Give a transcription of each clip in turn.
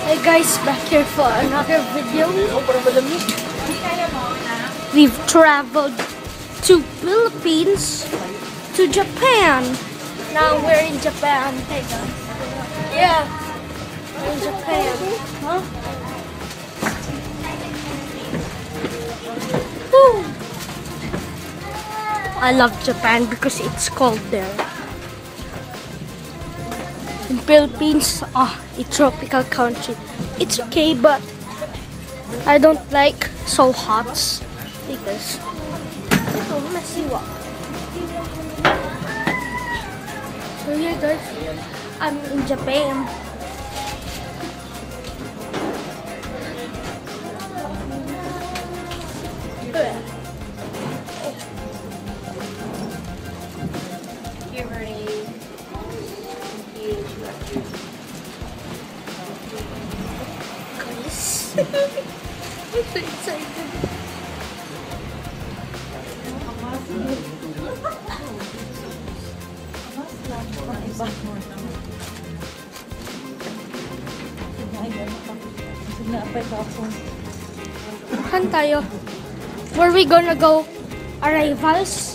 Hey guys, back here for another video. We've traveled to Philippines to Japan. Now we're in Japan. Hey guys. Yeah, we're in Japan. Huh? Woo. I love Japan because it's cold there. In Philippines, a tropical country. It's okay, but I don't like so hot because ito, masiwa. So yeah guys, I'm in Japan. I'm so excited. Saan tayo? Where we gonna go? Arrivals?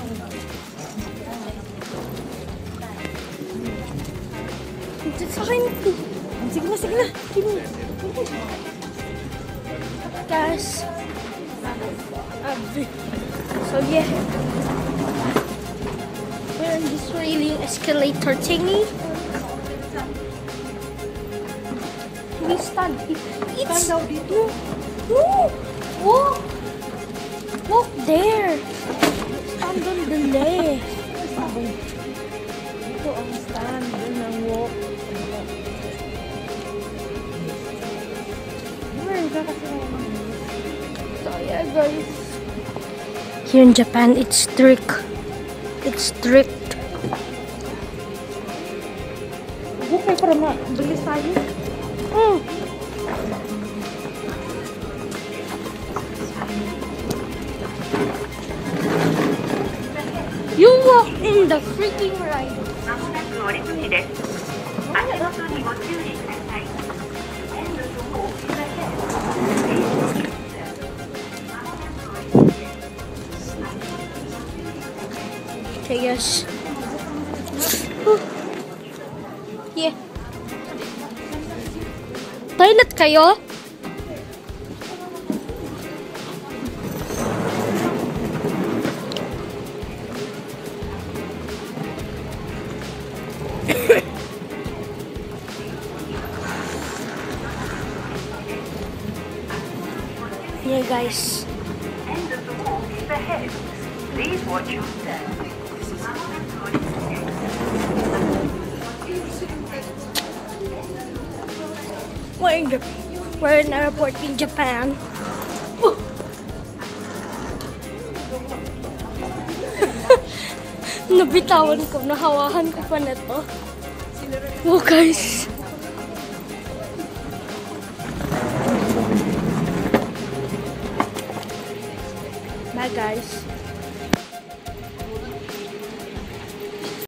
Sa akin. Sige na. Guys, so yeah, we're in this railing escalator thingy. We stand. It's no. Walk there. Stand on the left. Ito ang stand. Yun ang walk. So yeah guys, here in Japan it's strict. Okay, para mabilis tayo. You walk in the freaking ride. Okay guys. Yeah. Toilet kayo? Yeah guys. End of the walk is ahead. Please watch your step. We're in an airport in Japan. Nabitawan ko, nahawahan ko pa na to. Oh guys. Bye guys.